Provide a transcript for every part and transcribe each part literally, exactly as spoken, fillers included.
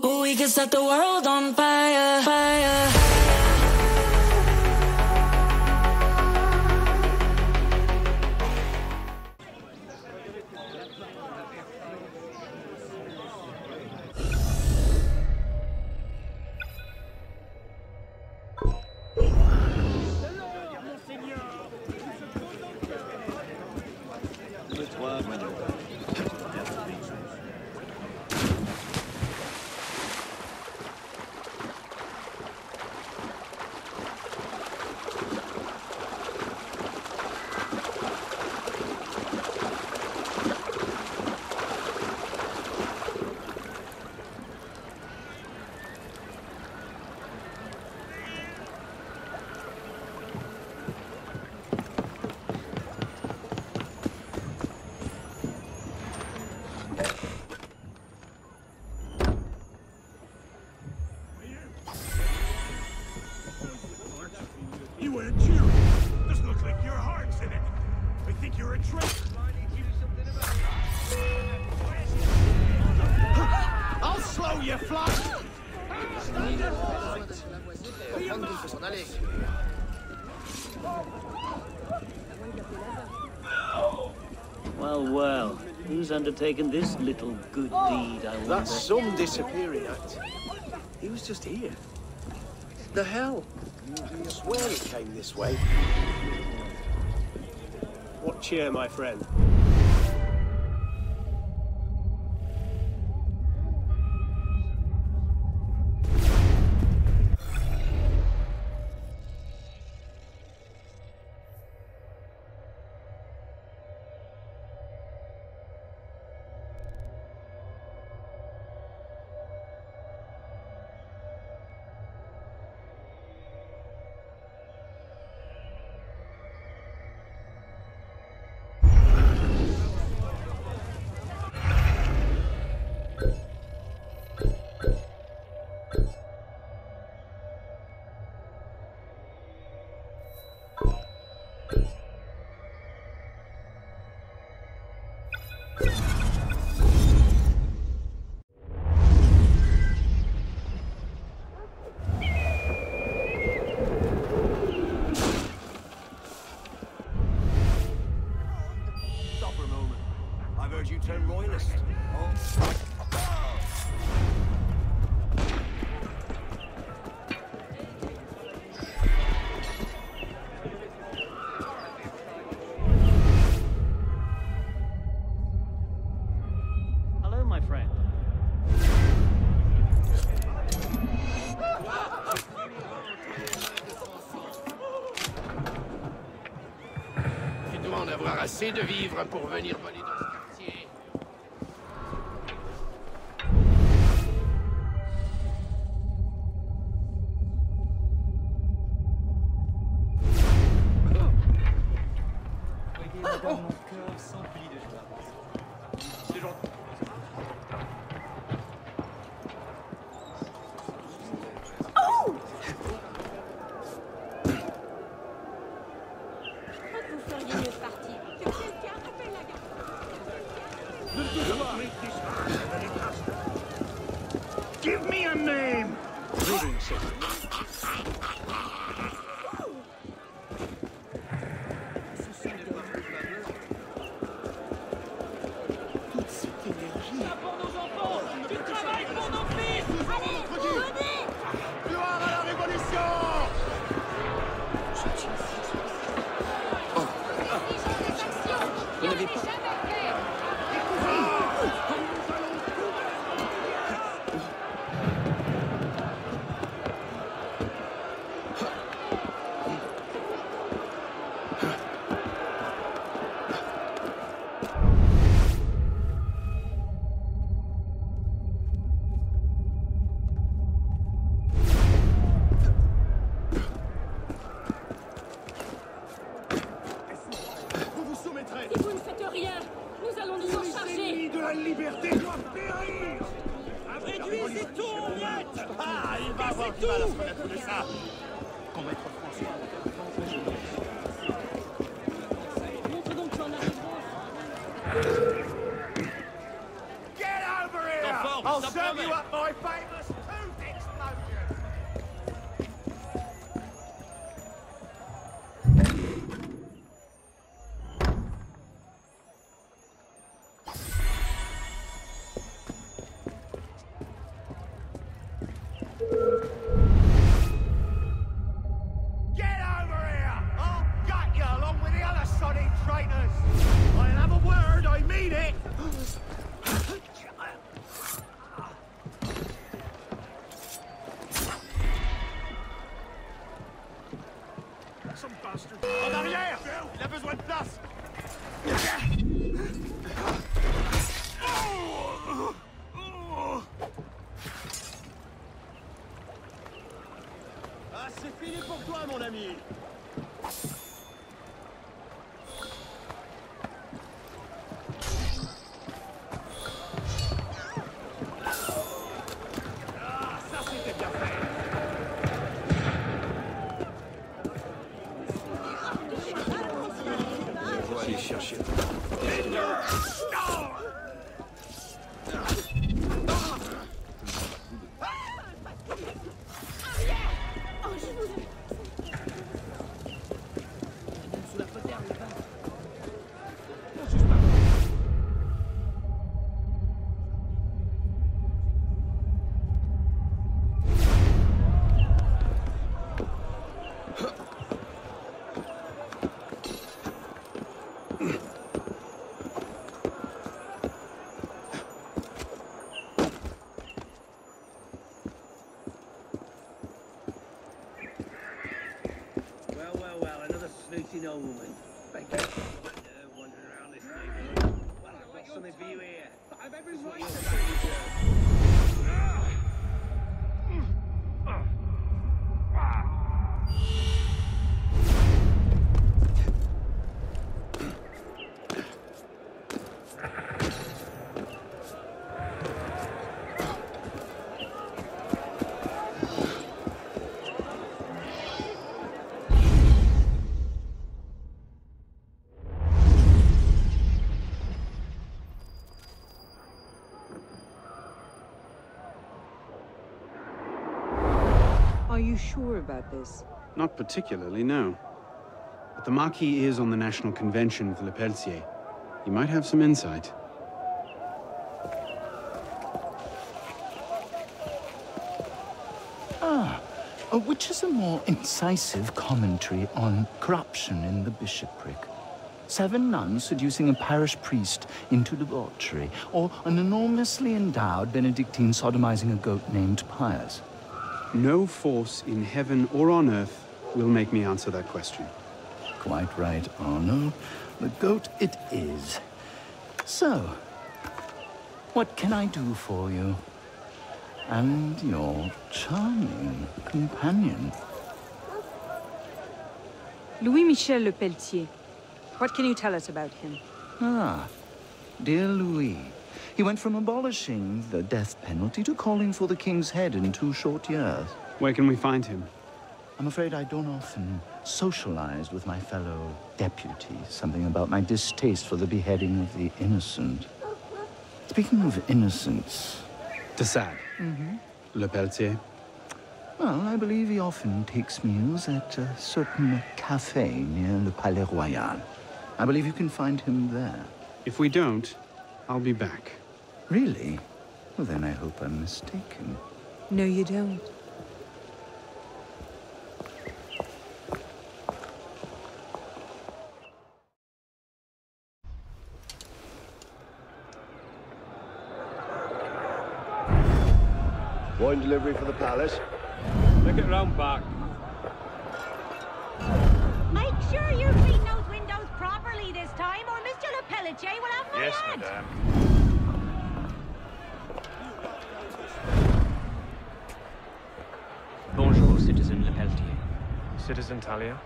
We can set the world on fire, fire. Well, well, who's undertaken this little good deed, I wonder? That's some disappearing act. He was just here. The hell? I swear it came this way. What cheer, my friend? You turn royalist. Oh. Hello, my friend. Tu dois en avoir assez de vivre pour venir voler dans ce quartier. Dans mon cœur s'emplit de joie. C'est gentil. Oh! Je crois que vous feriez mieux de partir. Que quelqu'un appelle la garde. Give me a name! Si vous ne faites rien, nous allons nous en charger. De la liberté doivent périr. Réduisez tout, Miette. Ah, il va avoir du mal à se remettre de ça. Quand maître François... Montre donc que tu en as. Get over here! T'en forme, I'll ça send set you up my famous tooth explosion! Get over here! I'll gut you along with the other sodding traitors! I'll have a word, I mean it! Some bastard. En arrière! Il a besoin de place! Ah, c'est fini pour toi, mon ami! Ah, ça c'était bien fait! On va aller chercher. Well, well, well, another snooty old woman. Thank you. Uh, wandering around this neighborhood. Well, I've got something for you here. I've every right to say. Are you sure about this? Not particularly, no. But the Marquis is on the National Convention for Le Pelletier. He might have some insight. Ah, uh, which is a more incisive commentary on corruption in the bishopric? Seven nuns seducing a parish priest into debauchery, or an enormously endowed Benedictine sodomizing a goat named Pius? No force in heaven or on earth will make me answer that question. Quite right, Arno. The goat it is. So, what can I do for you? And your charming companion. Louis-Michel Le Pelletier. What can you tell us about him? Ah, dear Louis. He went from abolishing the death penalty to calling for the king's head in two short years. Where can we find him? I'm afraid I don't often socialize with my fellow deputies. Something about my distaste for the beheading of the innocent. Speaking of innocence... De Sade. Mm-hmm. Le Pelletier. Well, I believe he often takes meals at a certain cafe near Le Palais Royal. I believe you can find him there. If we don't, I'll be back. Really? Well, then I hope I'm mistaken. No, you don't. Wine delivery for the palace. Look it round back. Make sure you clean those windows properly this time, or Mister Le Pelletier will have my Yes, head. madame. Bonjour, Citizen Le Pelletier. Citizen Talia.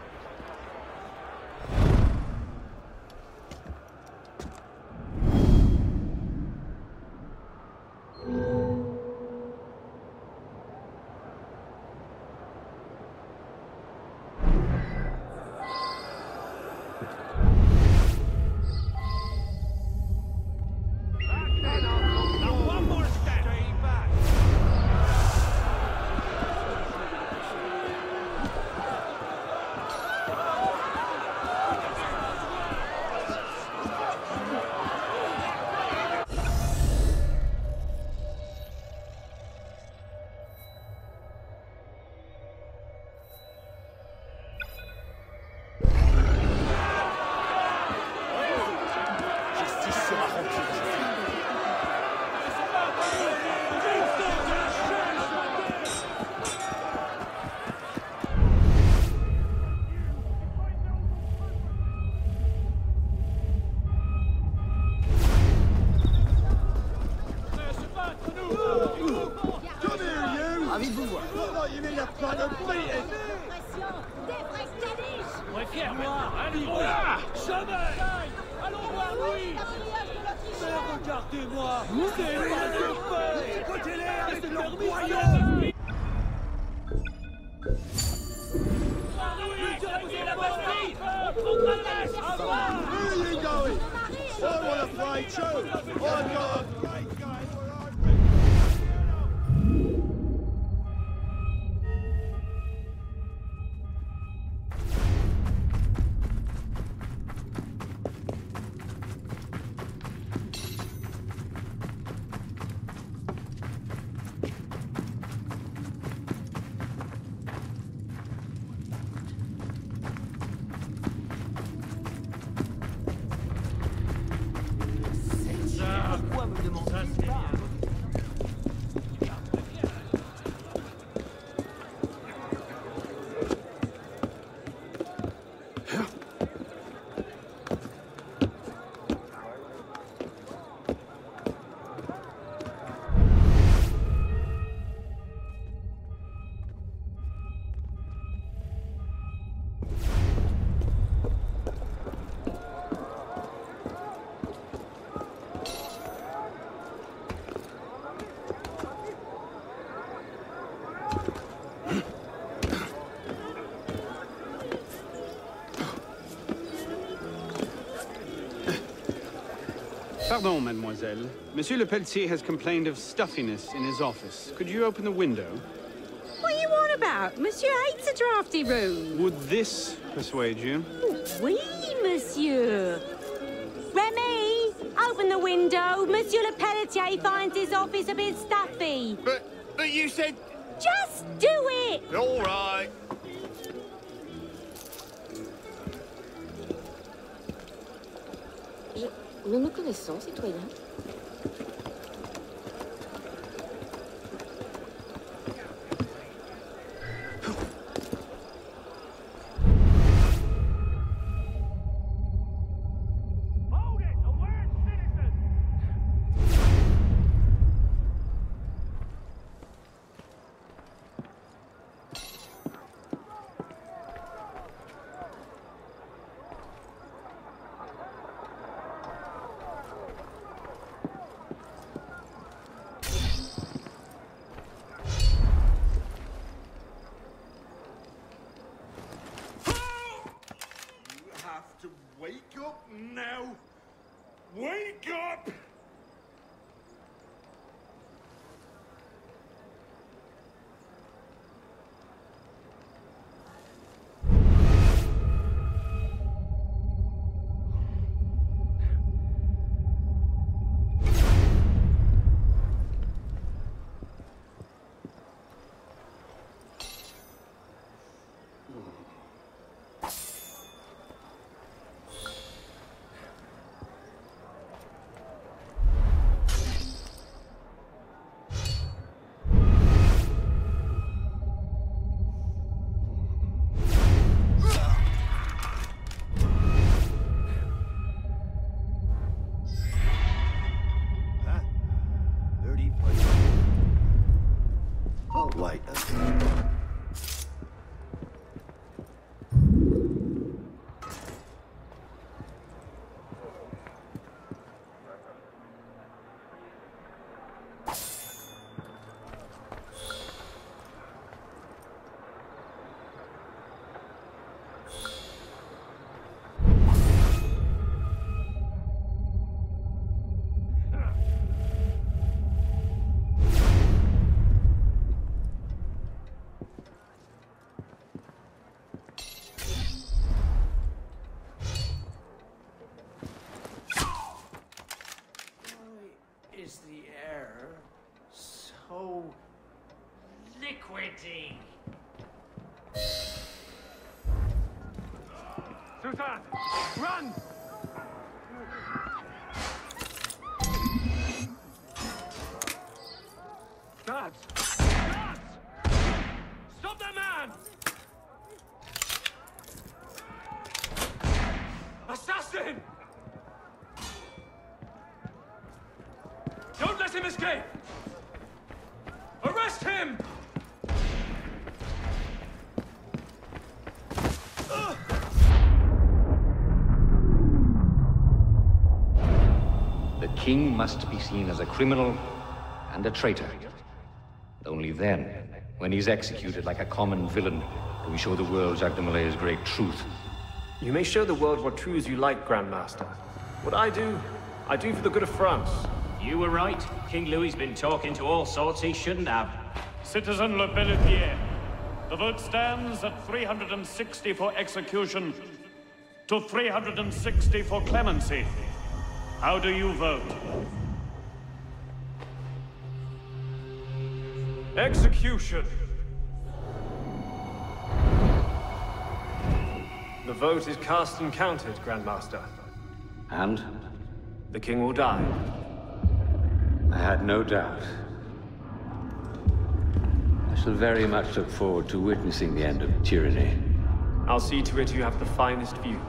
Now one more step. Stay back. Ravi de vous voir. Ouais, fier, moi. Allez, voilà. Jamais. Allons voir lui. Mais regardez-moi. C'est lui le fait. Écoutez-les avec leur royaume. La Bastille. On prendra l'âge. Where are you going? I want to play too. I've got a great game. Pourquoi me demandez pas? Pardon, mademoiselle. Monsieur Lepelletier has complained of stuffiness in his office. Could you open the window? What are you on about? Monsieur hates a drafty room. Would this persuade you? Oui, monsieur. Remy, open the window. Monsieur Lepelletier finds his office a bit stuffy. But, but you said... Just do it! All right. Nous nous connaissons, citoyen. To wake up now. Wake up! Wait a Is the air so liquidy? Susan! Run! Guards! Guards! Stop that man! Assassin! Don't let him escape! Arrest him! king must be seen as a criminal and a traitor. Only then, when he's executed like a common villain, do we show the world Jacques de Malay's great truth. You may show the world what truths you like, Grandmaster. What I do, I do for the good of France. You were right. King Louis's been talking to all sorts he shouldn't have. Citizen Le Pelletier, the vote stands at three hundred sixty for execution to three hundred sixty for clemency. How do you vote? Execution! The vote is cast and counted, Grandmaster. And? The king will die. I had no doubt. I shall very much look forward to witnessing the end of tyranny. I'll see to it you have the finest view.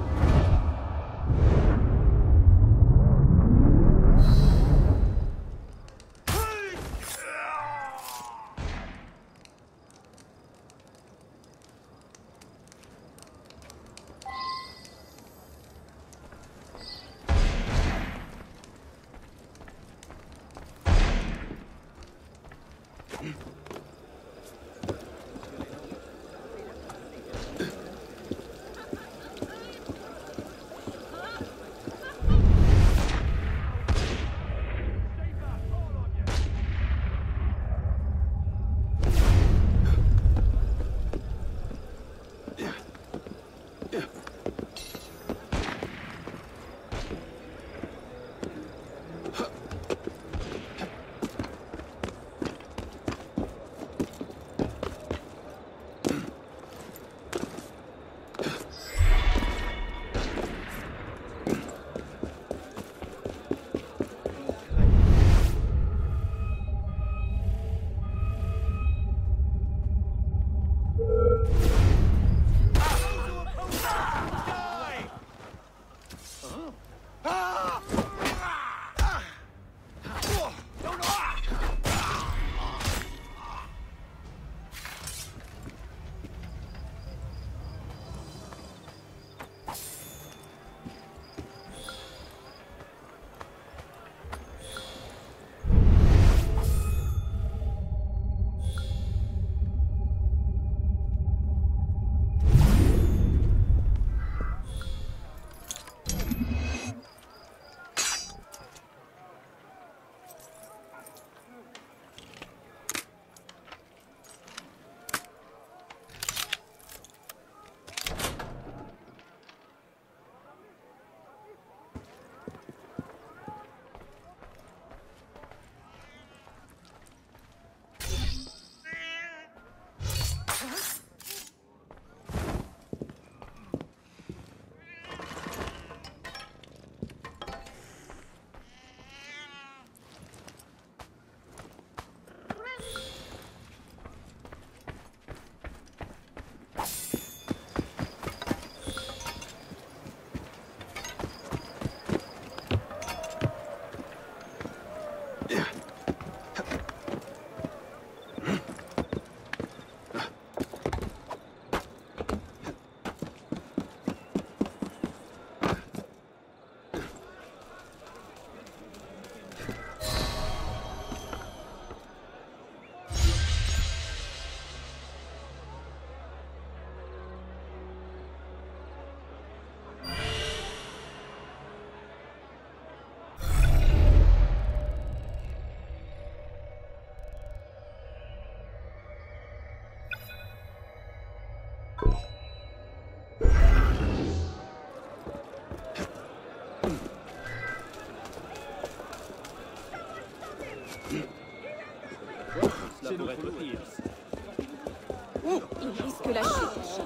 Il risque la chute.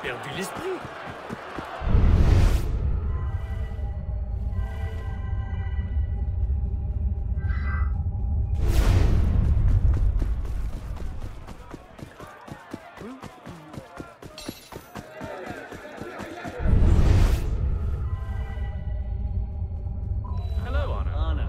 perdu l'esprit. Hello, Anna. Anna.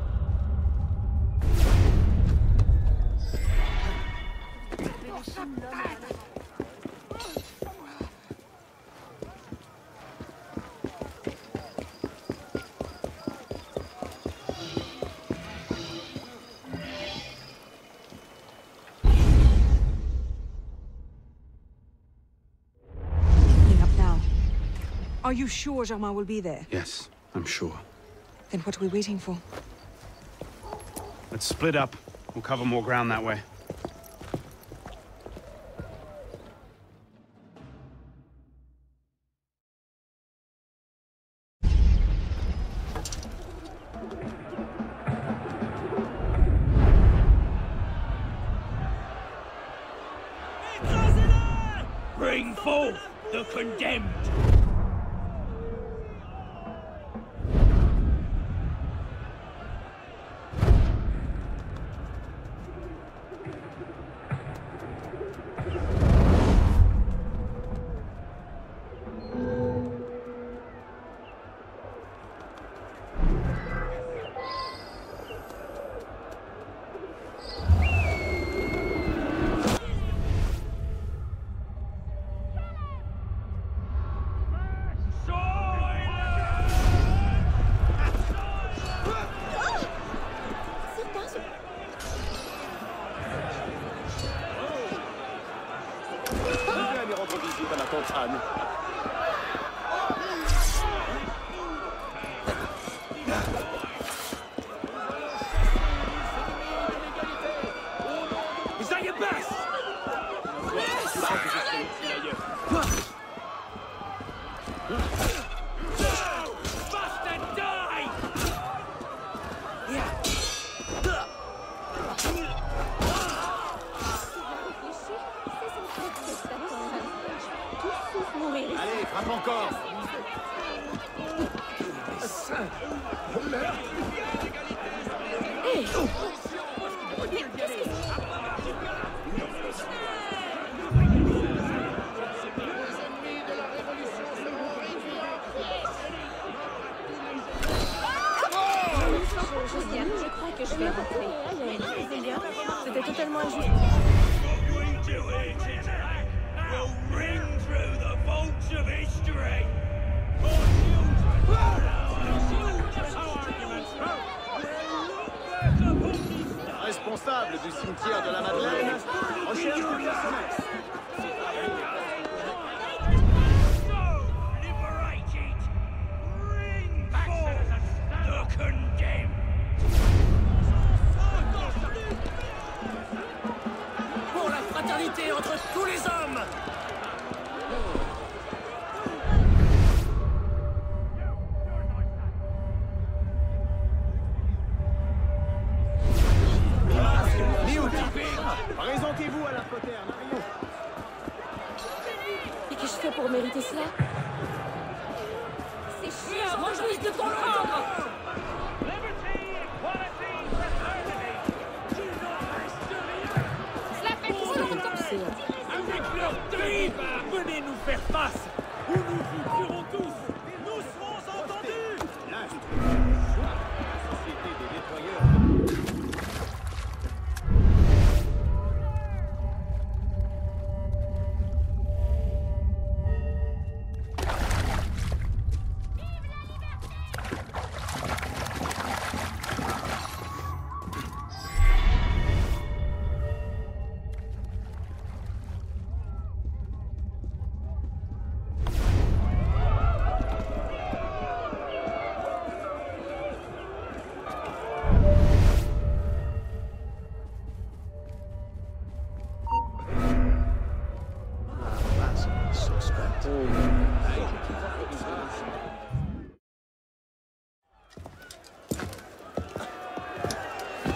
Up now. Are you sure Germain will be there? Yes, I'm sure. Then what are we waiting for? Let's split up. We'll cover more ground that way. Bring forth the condemned! Is that your best? Bastard, die! Allez, frappe encore. Hey. Josiane, je crois que je vais rentrer. C'était totalement injuste. Will ring through the vaults of history. Responsable du cimetière de la Madeleine, recherche du personnel. Liberated. Ring forth the condemned. Pour la fraternité entre tous les hommes! Présentez-vous à la poterne, Marion. Et qu'ai-je fait pour mériter cela? C'est chiant, moi je risque de ton ordre! Cela fait trop longtemps! Avec leur dérive, venez nous faire face, ou nous vous tuerons tous! Nous serons entendus! La société des nettoyeurs.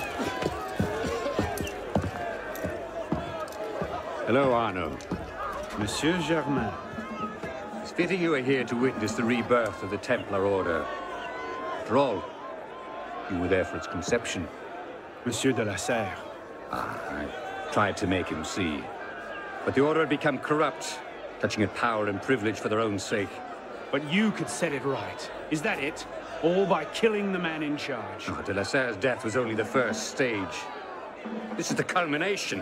Hello, Arno. Monsieur Germain. It's fitting you are here to witness the rebirth of the Templar Order. After all, you were there for its conception. Monsieur de la Serre. Ah, I tried to make him see. But the Order had become corrupt, touching at power and privilege for their own sake. But you could set it right. Is that it? All by killing the man in charge? Oh, de la Serre's death was only the first stage. This is the culmination.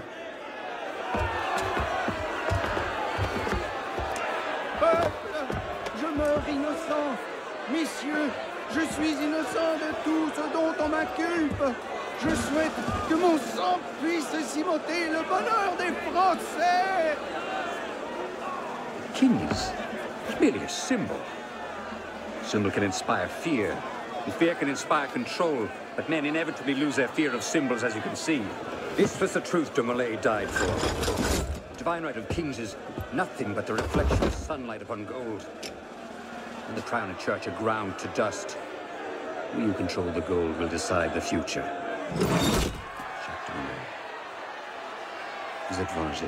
Peuple, je meurs innocent. Messieurs, je suis innocent de tout ce dont on m'inculpe. Je souhaite que mon sang puisse cimenter le bonheur des Français. The king is merely a symbol. A symbol can inspire fear, and fear can inspire control, but men inevitably lose their fear of symbols, as you can see. This was the truth de Molay died for. The divine right of kings is nothing but the reflection of sunlight upon gold. And the crown and church are ground to dust. We who control the gold will decide the future. Jacques de Molay. Vous êtes vengé.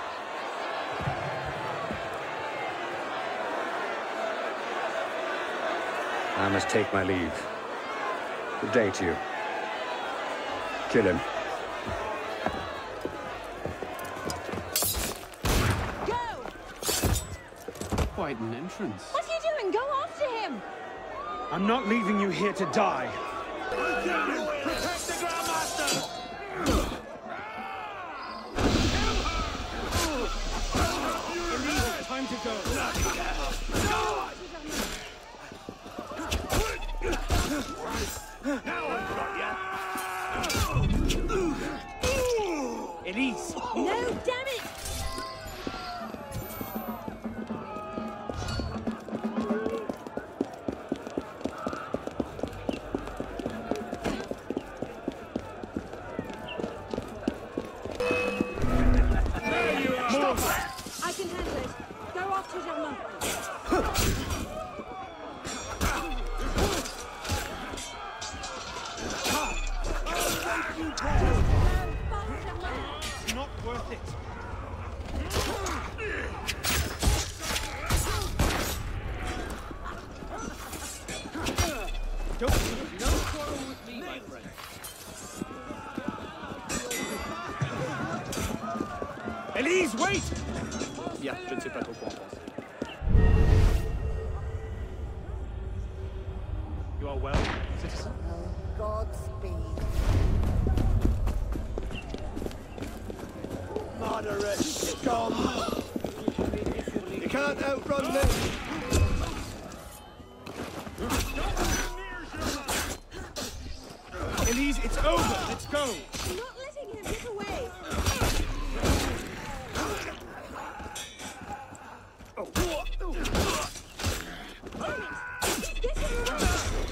I must take my leave. Good day to you. Kill him. Go! Quite an entrance. What are you doing? Go after him! I'm not leaving you here to die. Protect the Grandmaster! Elise, time to go. Now I've got ya! Elise! No, damn it! I can handle it. Go off to Germain. It's not worth it. Don't no quarrel with me, my friend. Elise, wait! Yeah, je ne sais pas trop quoi en penser. You are well, citizen? Godspeed. Moderate scum! You can't outrun me! Elise, it's over. Let's go. I'm not letting him get away. He's getting away.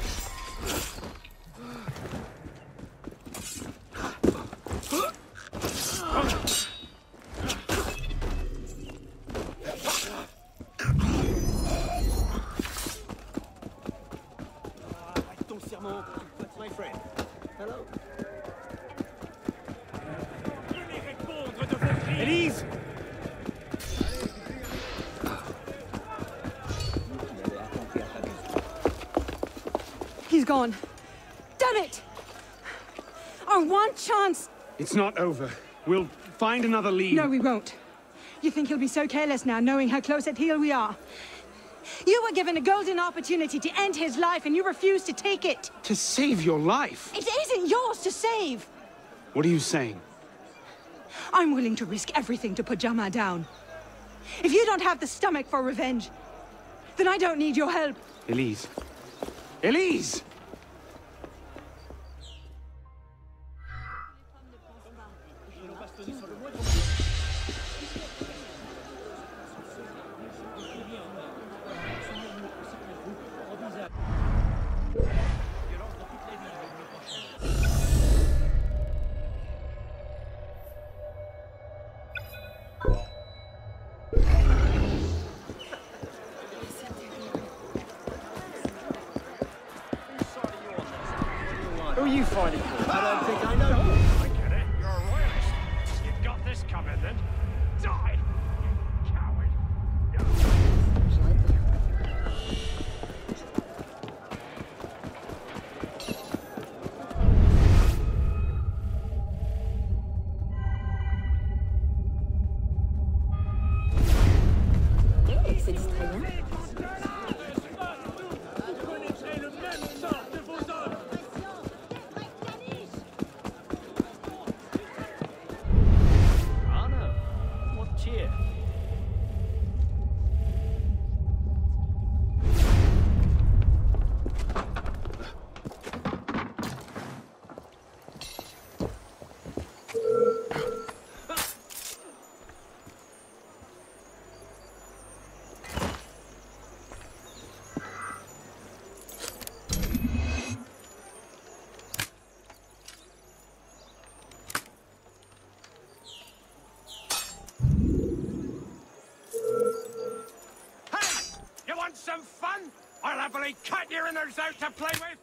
Ton serment, my friend. Hello. Venez répondre de vos cris. Elise! He's gone. Damn it! Our one chance! It's not over. We'll find another lead. No, we won't. You think he'll be so careless now, knowing how close at heel we are? You were given a golden opportunity to end his life, and you refused to take it. To save your life? It isn't yours to save. What are you saying? I'm willing to risk everything to put Germain down. If you don't have the stomach for revenge, then I don't need your help. Elise. Elise! Who are you fighting for? I don't think I know. I get it. You're a royalist. You've got this covered, then. Die! You coward. C'est distrayant. Vous connaîtrez le même sort de vos hommes. Anna, what cheer? You want some fun? I'll happily cut your innards out to play with.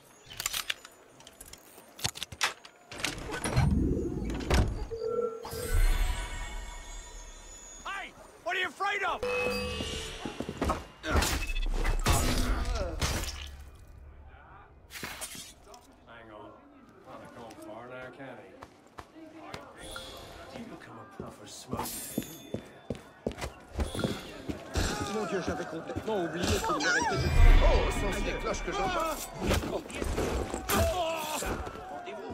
Hey, what are you afraid of? Hang on. Can't have gone far now, can he? You become a proper smoke head, didn't you? Mon Dieu, j'avais complètement oublié qu'il me restait du... Oh, ce sont les cloches que j'entends. Oh. Rendez-vous.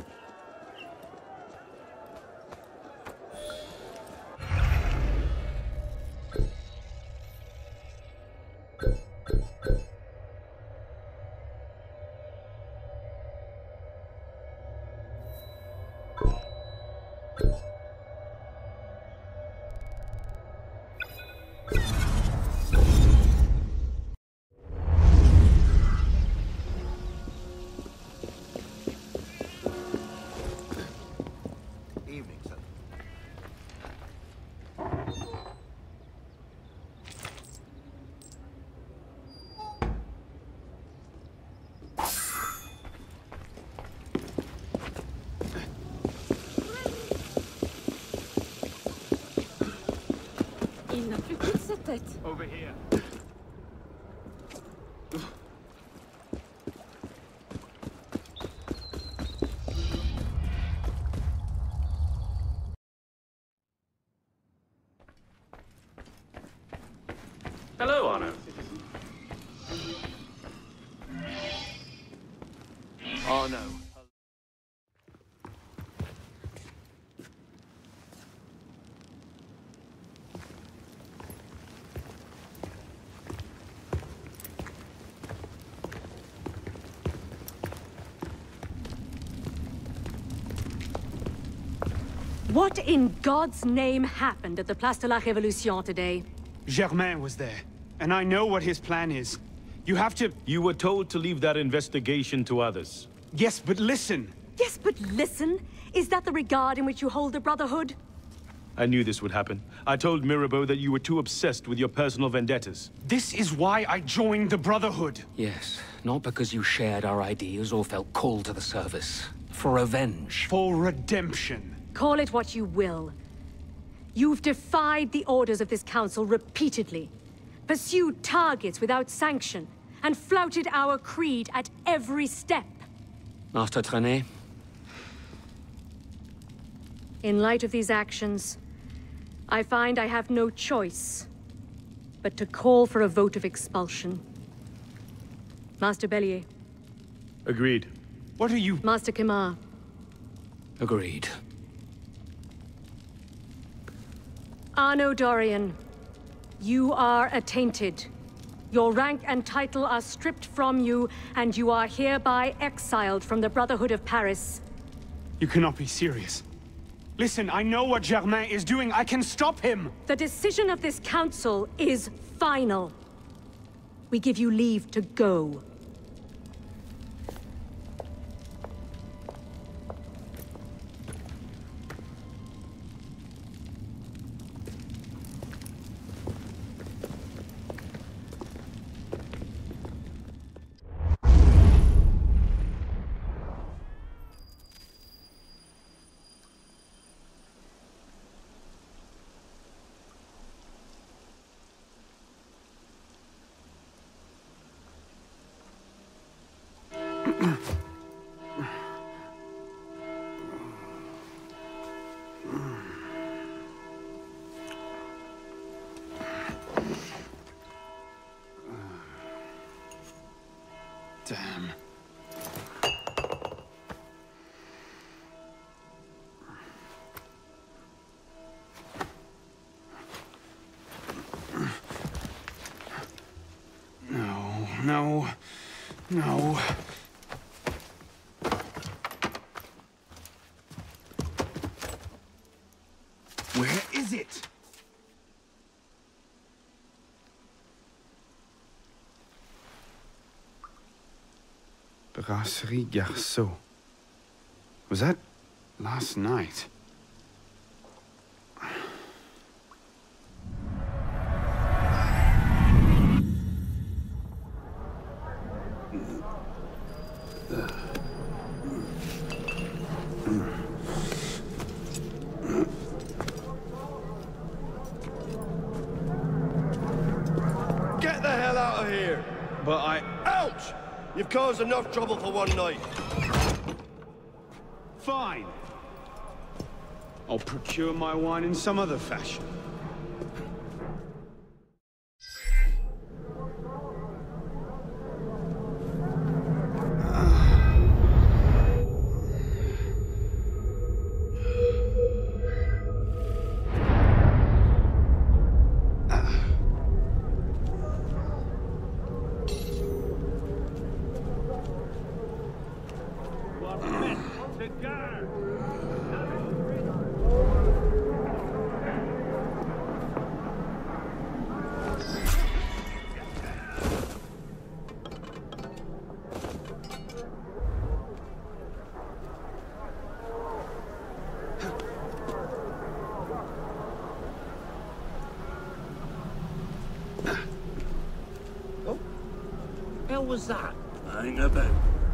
Evening, sir. Il n'a plus qu'une sa tête. Over here. Hello, Anna. Oh, no. What in God's name happened at the Place de la Révolution today? Germain was there, and I know what his plan is. You have to... You were told to leave that investigation to others. Yes, but listen. Yes, but listen. Is that the regard in which you hold the Brotherhood? I knew this would happen. I told Mirabeau that you were too obsessed with your personal vendettas. This is why I joined the Brotherhood. Yes, not because you shared our ideas or felt called to the service. For revenge. For redemption. Call it what you will. You've defied the orders of this council repeatedly, pursued targets without sanction, and flouted our creed at every step. Master Trenet? In light of these actions, I find I have no choice but to call for a vote of expulsion. Master Bellier. Agreed. What are you... Master Kimar. Agreed. Arno Dorian, you are attainted. Your rank and title are stripped from you, and you are hereby exiled from the Brotherhood of Paris. You cannot be serious. Listen, I know what Germain is doing. I can stop him! The decision of this council is final. We give you leave to go. No. No. Where is it? Brasserie Garceau. Was that last night? Get the hell out of here! But I... Ouch! You've caused enough trouble for one night. Fine. I'll procure my wine in some other fashion. What was that? Hang about.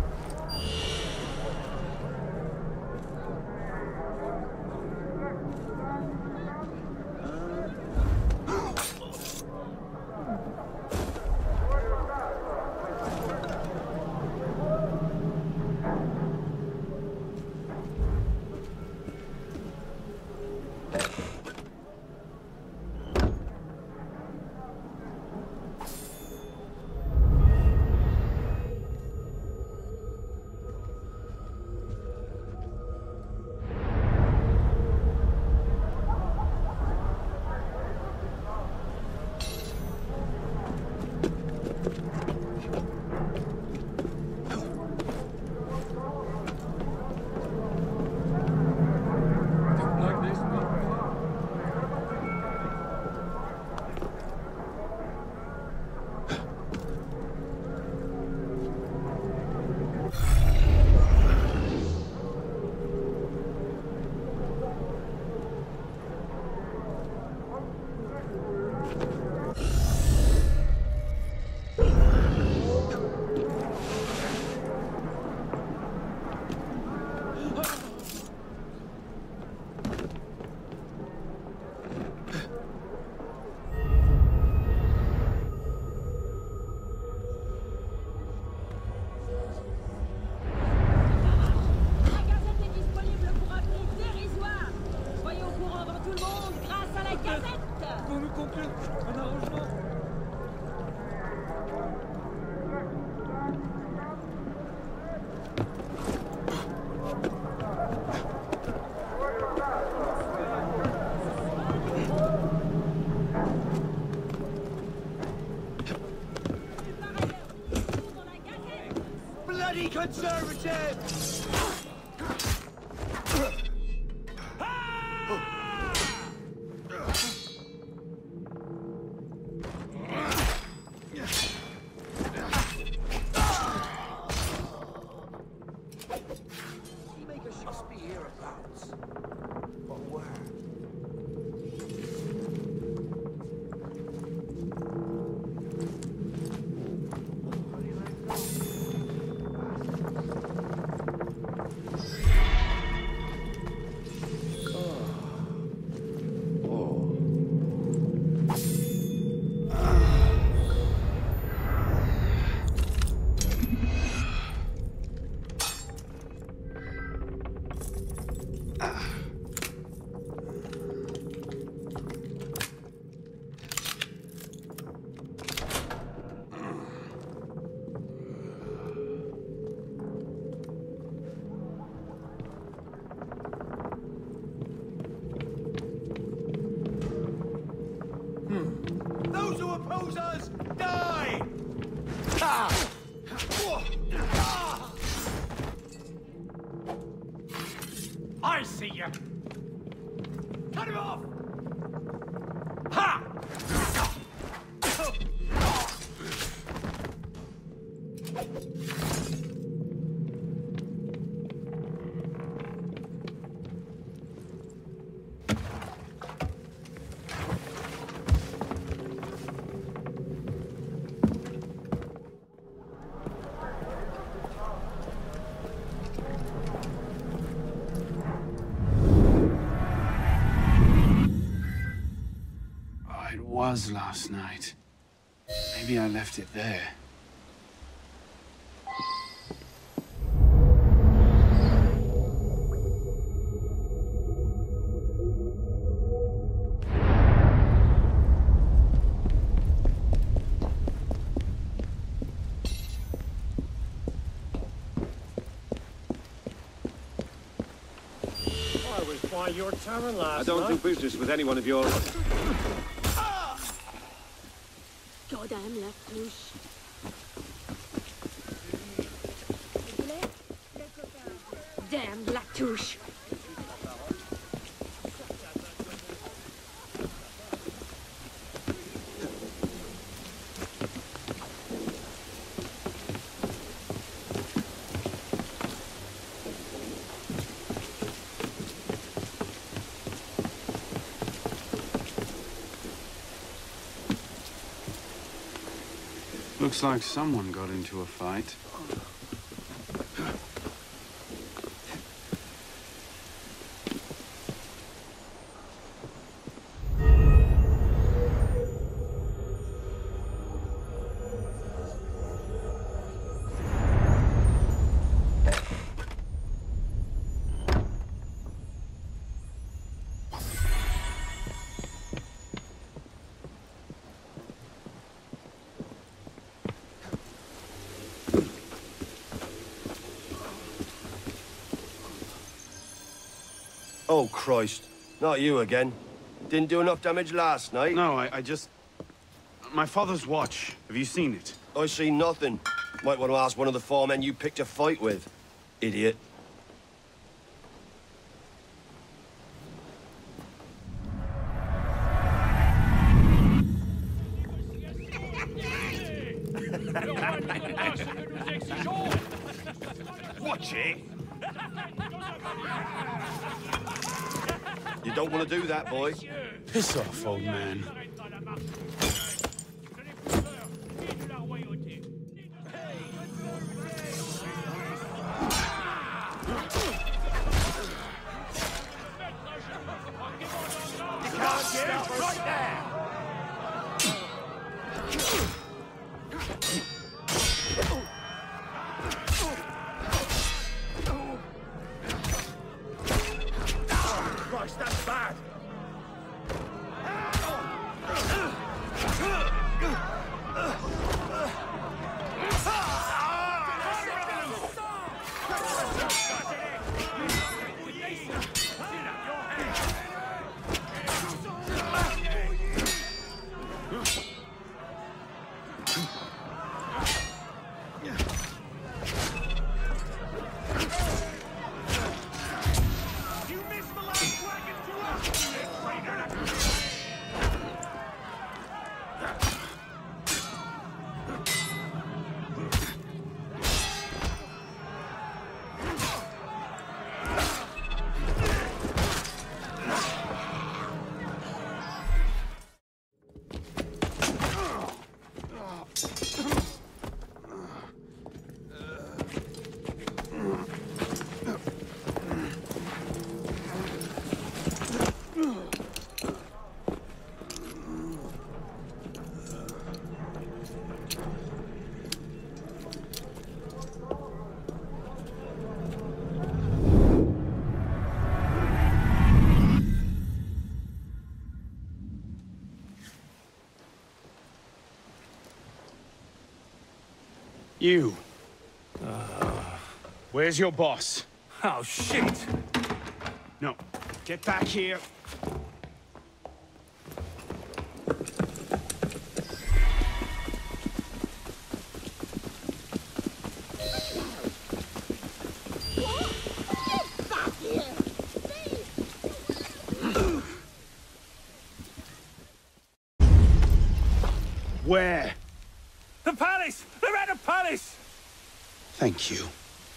Bloody conservatives! Those who oppose us, die! I see you. Cut him off. Ha! It was last night. Maybe I left it there. I was by your tavern last I don't night. do business with any one of yours. Goddamn la touche. Damn la touche. Looks like someone got into a fight. Oh, Christ. Not you again. Didn't do enough damage last night. No, I, I just... My father's watch. Have you seen it? I see nothing. Might want to ask one of the four men you picked a fight with. Idiot. Watch it. You don't want to do that, boy. Piss off, old man. You can't stop right there. Christ, that's bad. You. Uh, Where's your boss? Oh, shit! No. Get back here. The palace! They're at the palace! Thank you.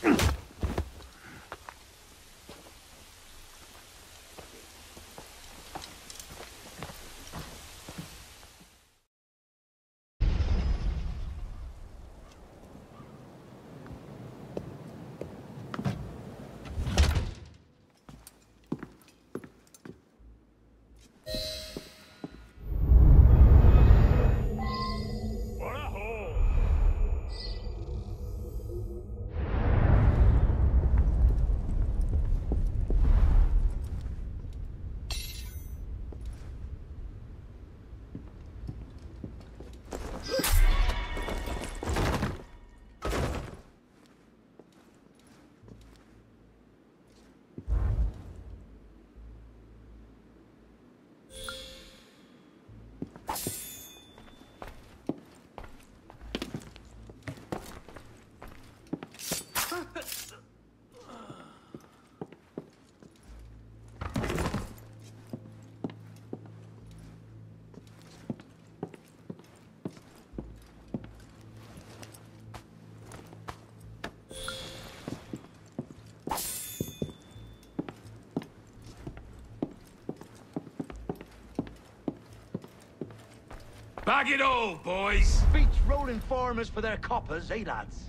Bag it all, boys! Beach rolling farmers for their coppers, eh, lads?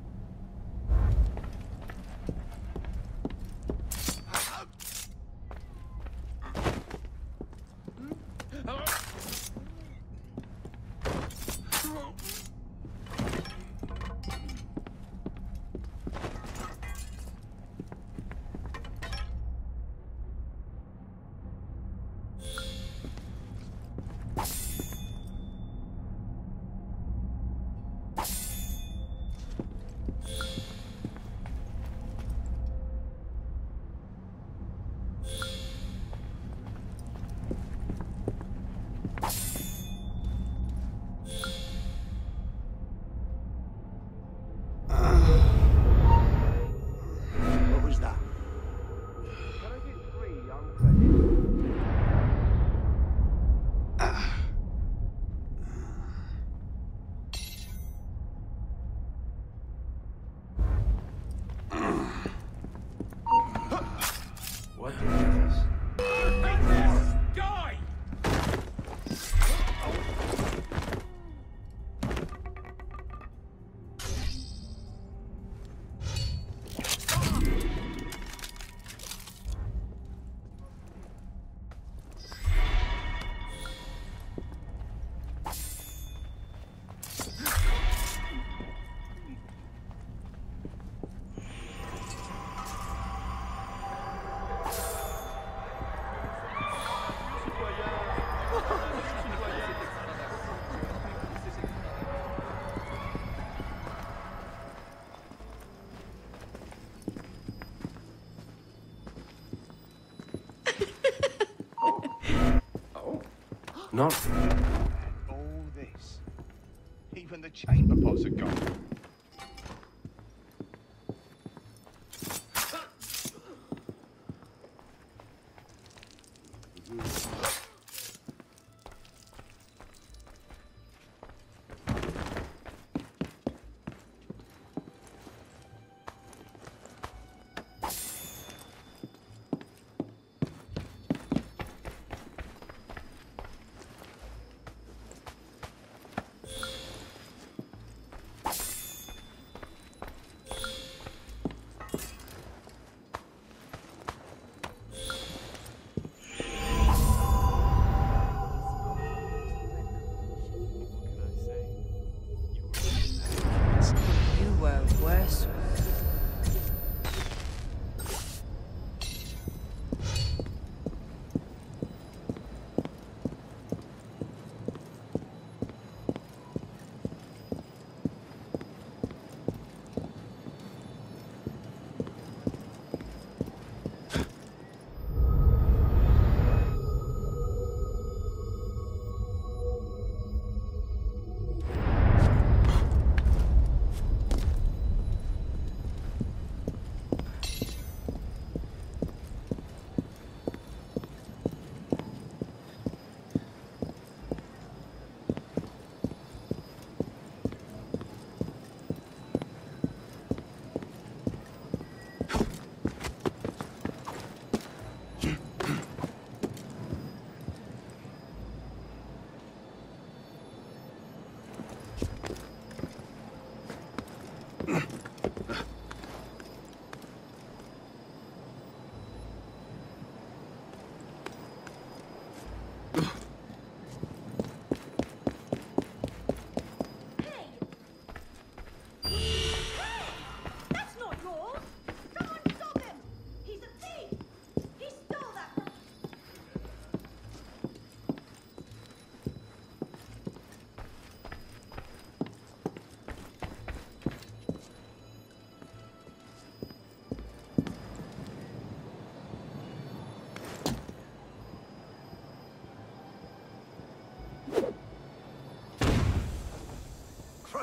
Not all this. Even the chamber pots are gone.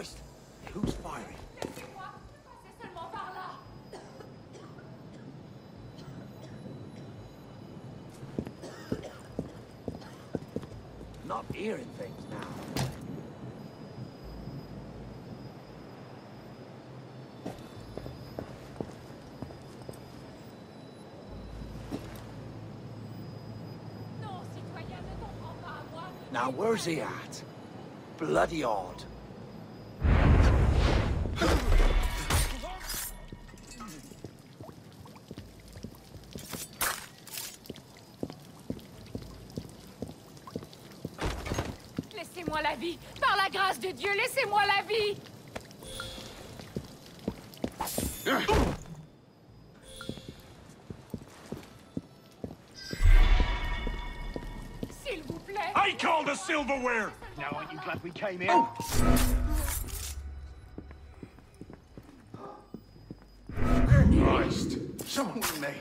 Christ! Who's firing? Not hearing things now. Now where's he at? Bloody odd. Laissez-moi la vie! Par la grâce de Dieu, laissez-moi la vie! S'il vous plaît! I called the silverware! Now aren't you glad we came in? Christ! Someone with me!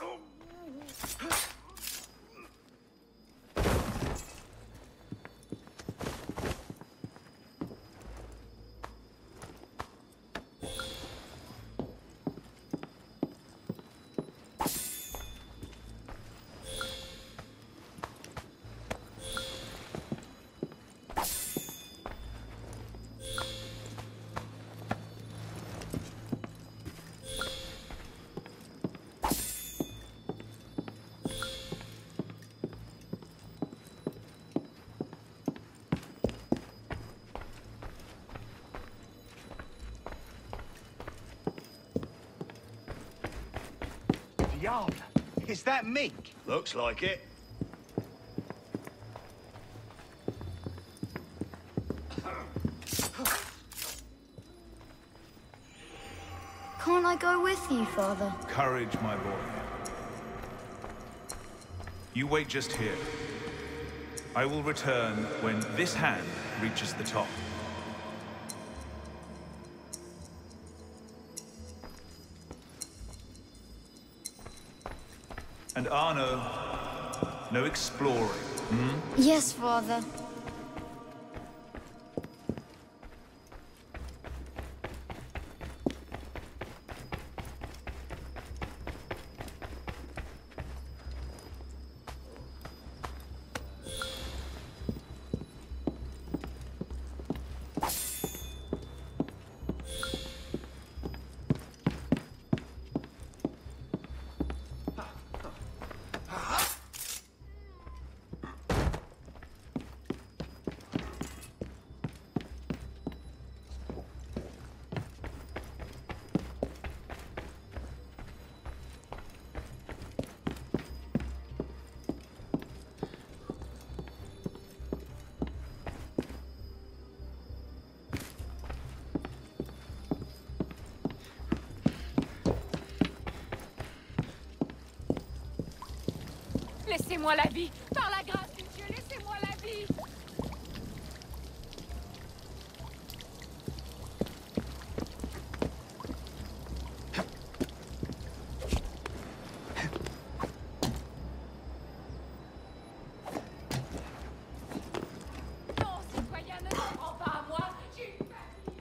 Jarl, is that Mink? Looks like it. Can't I go with you, Father? Courage, my boy. You wait just here. I will return when this hand reaches the top. And Arno, no exploring, hmm? Yes, Father. Laissez-moi la vie! Par la grâce de Dieu, laissez-moi la vie! Non, citoyen, ne t'en prends pas à moi! J'ai une famille!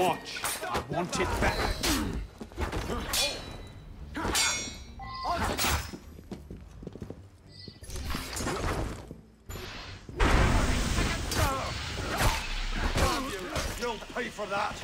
watch. I want it back. You'll pay for that.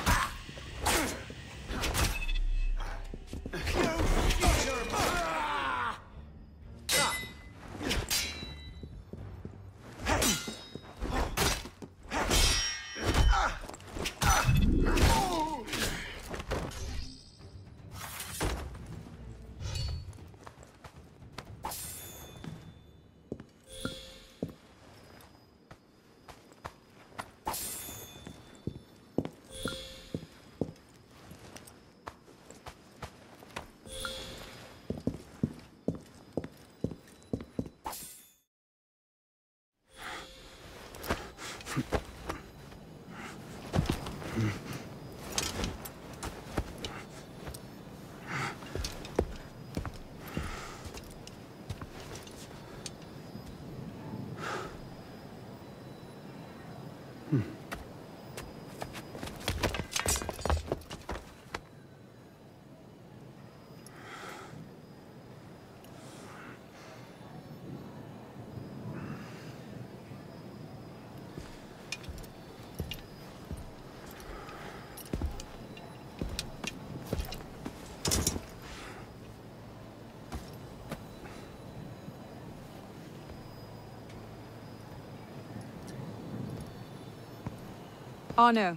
Arno.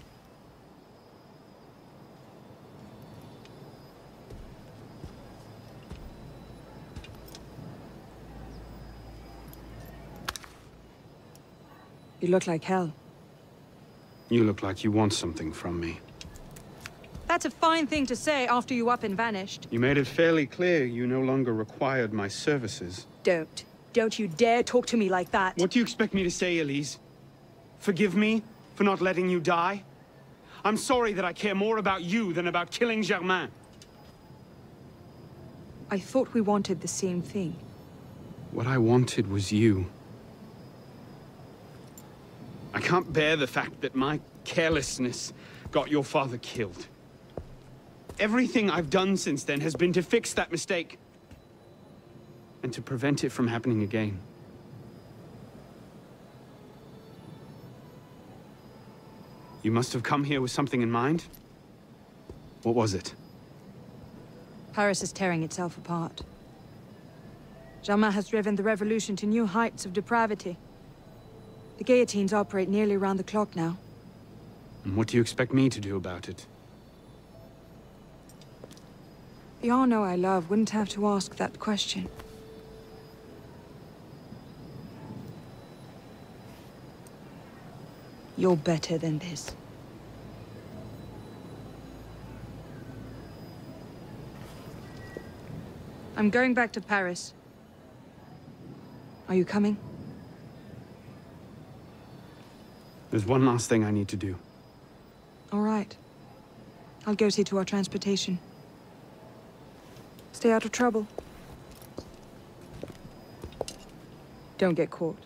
You look like hell. You look like you want something from me. That's a fine thing to say after you up and vanished. You made it fairly clear you no longer required my services. Don't. Don't you dare talk to me like that. What do you expect me to say, Elise? Forgive me for not letting you die? I'm sorry that I care more about you than about killing Germain. I thought we wanted the same thing. What I wanted was you. I can't bear the fact that my carelessness got your father killed. Everything I've done since then has been to fix that mistake. And to prevent it from happening again. You must have come here with something in mind. What was it? Paris is tearing itself apart. Germain has driven the revolution to new heights of depravity. The guillotines operate nearly around the clock now. And what do you expect me to do about it? The Arno I love wouldn't have to ask that question. You're better than this. I'm going back to Paris. Are you coming? There's one last thing I need to do. All right. I'll go see to our transportation. Stay out of trouble. Don't get caught.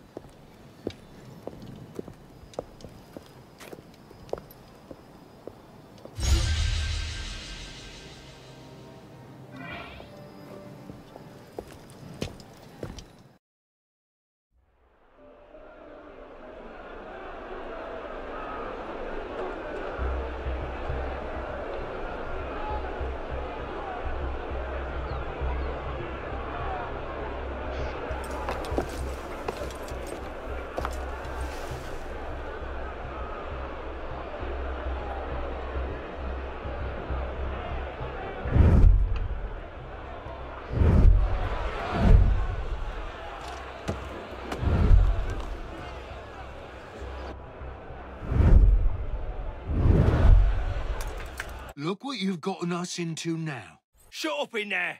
Look what you've gotten us into now. Shut up in there!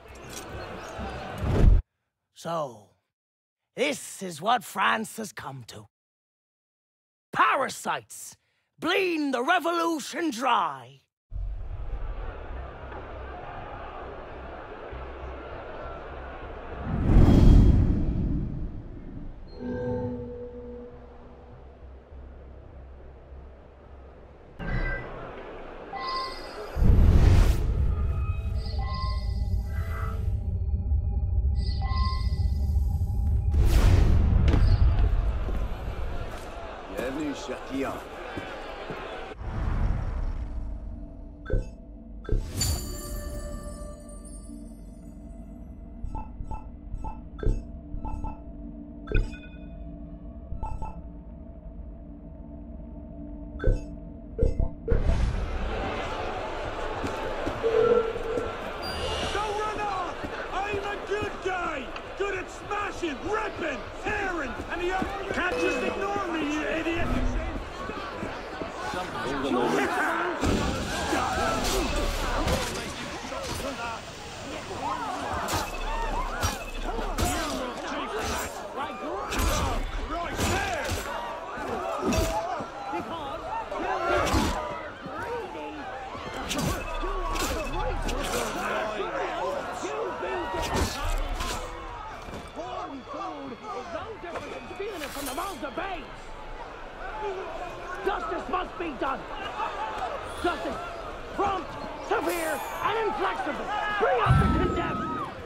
So, this is what France has come to. Parasites, bleeding the revolution dry. shut ye up. Ripping, tearing, and the other can't just ignore me, you idiot! Right there! Stealing it from the mouths of babes! Justice must be done! Justice! Prompt, severe, and inflexible! Free up the condemned!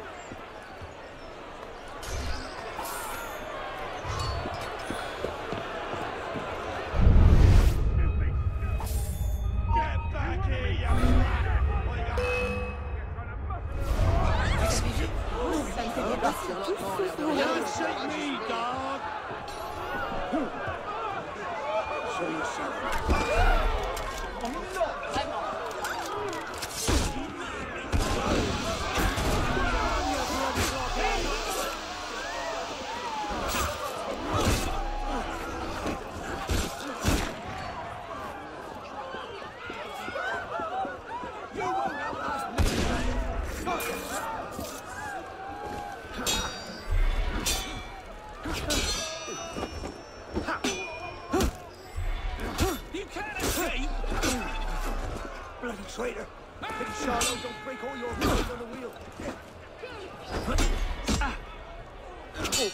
Get back here, you rat! Don't shake me, dog! Show yourself. Bloody traitor! Pretty Charlotte don't break all your rules on the wheel. Ah. Oh.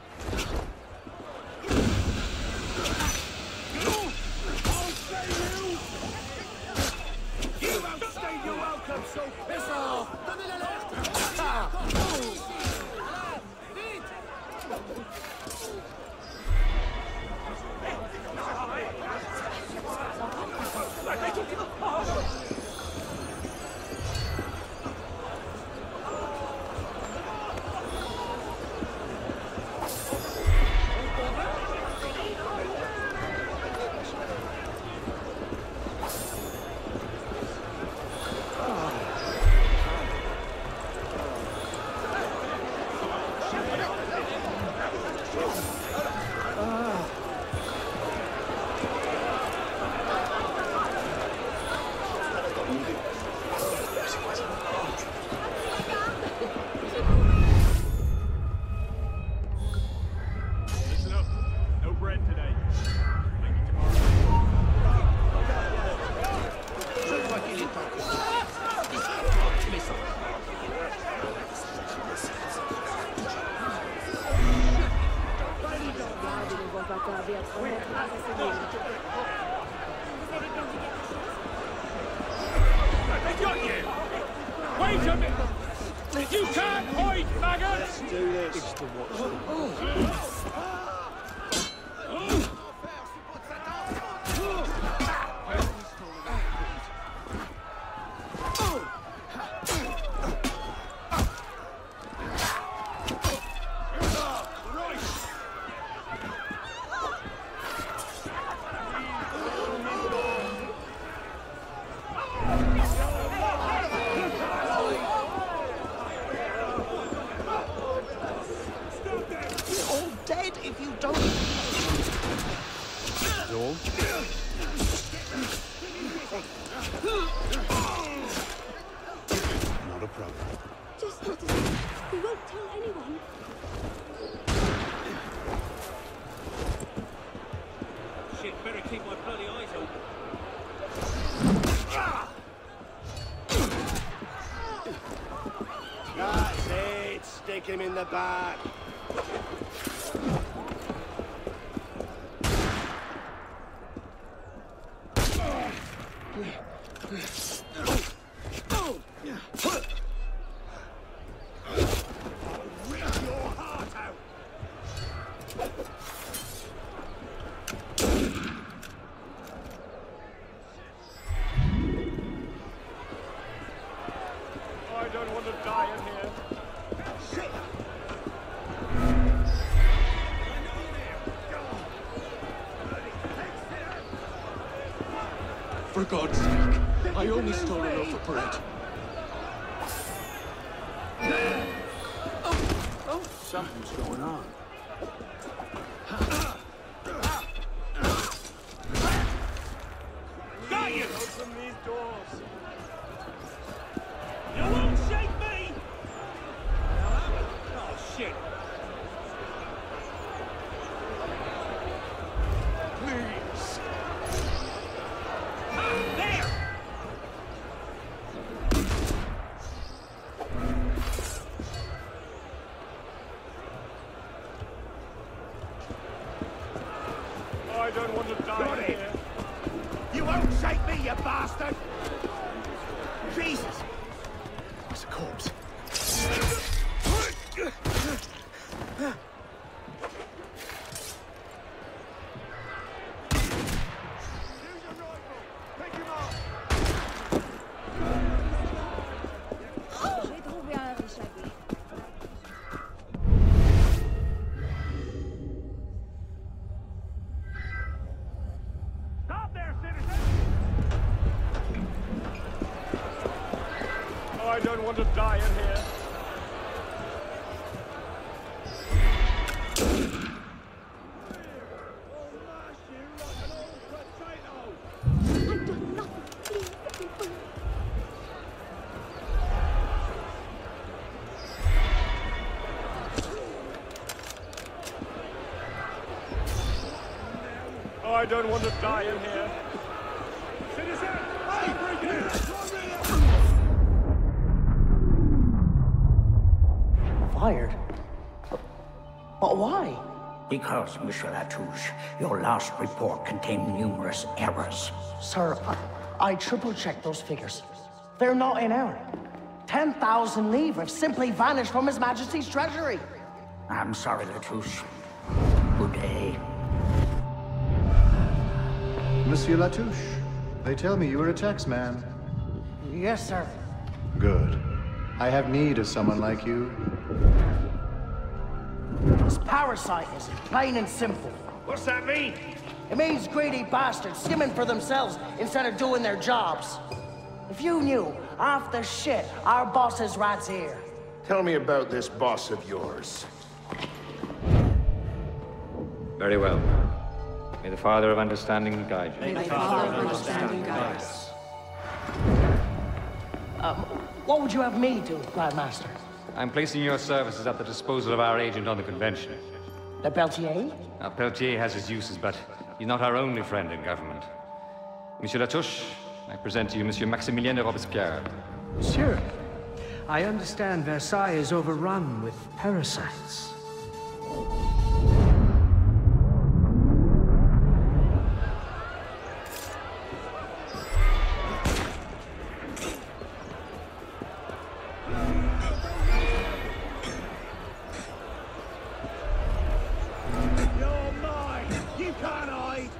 You outstayed your welcome, so piss off! Ah. Listen up. No bread today. Maybe tomorrow. They got you! Wait a minute! You can't hide, maggots! Do this. It's to watch. Dead if you don't. Joel? Not a problem. Just let us. We won't tell anyone. Shit, better keep my bloody eyes open. That's it. Stick him in the back. Rip your heart out! For God's sake, I only stole a loaf of bread. Oh, oh, something's going on. Got you! Open these doors. You won't shake me! Oh, shit. Please. There! I don't want to die Got it. here. You won't shake me, you bastard! Jesus! It's a corpse. J'ai trouvé un échappé. Stop there, citizen! I don't want to die in here. I don't want to die in here. Citizen! Hey, break it! Fired? But why? Because, Monsieur Latouche, your last report contained numerous errors. Sir, I, I triple-checked those figures. They're not in error. ten thousand livres simply vanished from His Majesty's treasury. I'm sorry, Latouche. Good day. Monsieur Latouche, they tell me you are a taxman. Yes, sir. Good. I have need of someone like you. It's parasitism, plain and simple. What's that mean? It means greedy bastards skimming for themselves instead of doing their jobs. If you knew half the shit our bosses rats here. Tell me about this boss of yours. Very well. May the Father of Understanding guide you. May the Father of Understanding guide us. Um, what would you have me do, Grand Master? I'm placing your services at the disposal of our agent on the convention. Le Peltier? Now, Peltier has his uses, but he's not our only friend in government. Monsieur Latouche, I present to you Monsieur Maximilien de Robespierre. Monsieur, I understand Versailles is overrun with parasites. You're mine! You can't hide!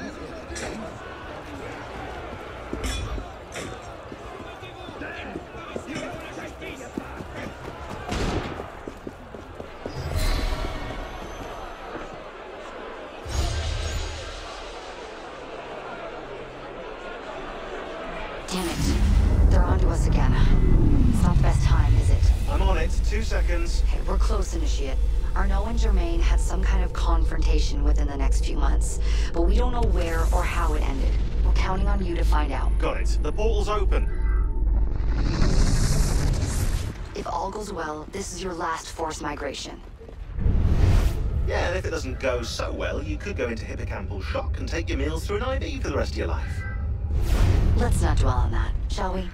Damn it. They're onto us again. It's not the best time, is it? I'm on it. Two seconds. Hey, we're close, Initiate. Arnaud and Germain had some kind of confrontation within the next few months, but we don't know where or how it ended. We're counting on you to find out. Got it. The portal's open. If all goes well, this is your last forced migration. Yeah, and if it doesn't go so well, you could go into hippocampal shock and take your meals through an I V for the rest of your life. Let's not dwell on that, shall we?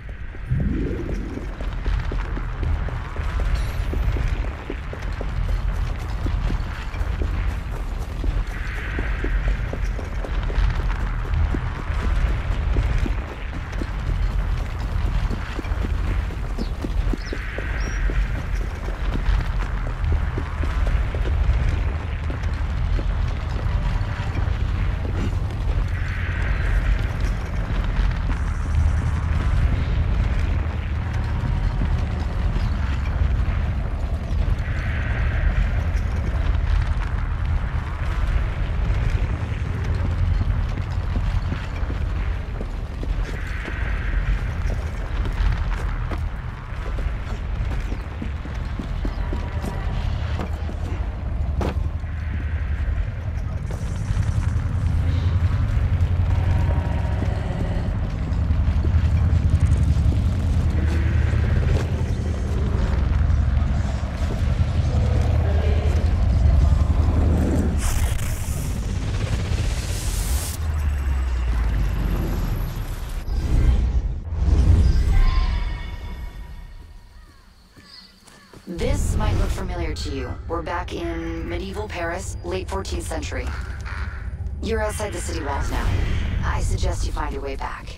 you. We're back in medieval Paris, late fourteenth century. You're outside the city walls now. I suggest you find your way back.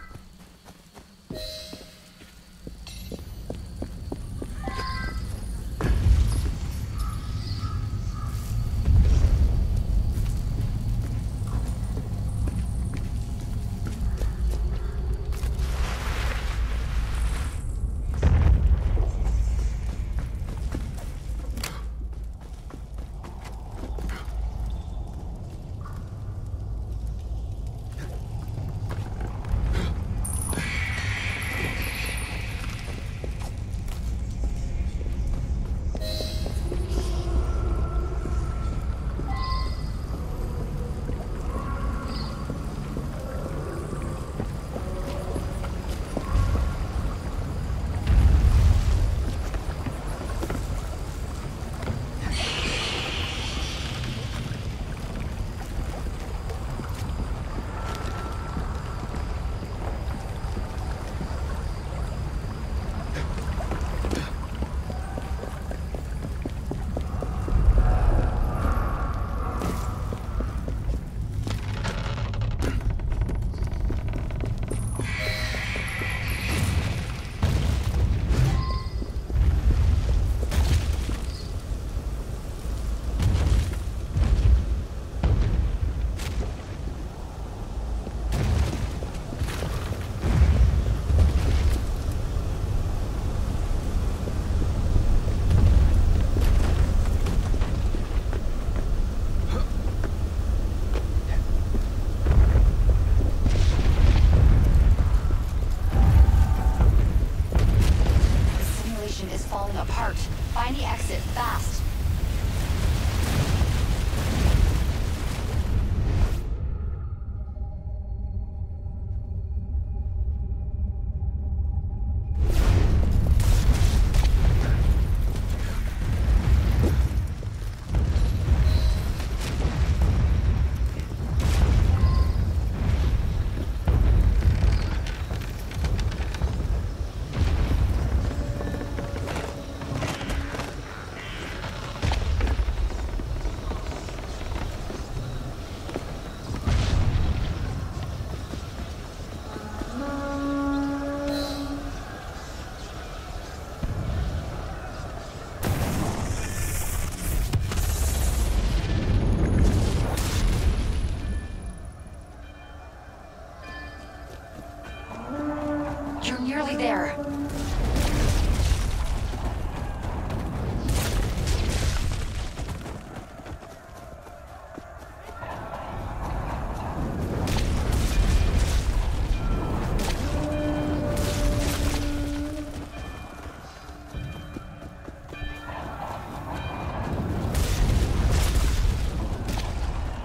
There.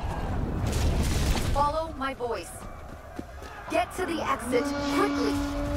Follow my voice. Get to the exit quickly.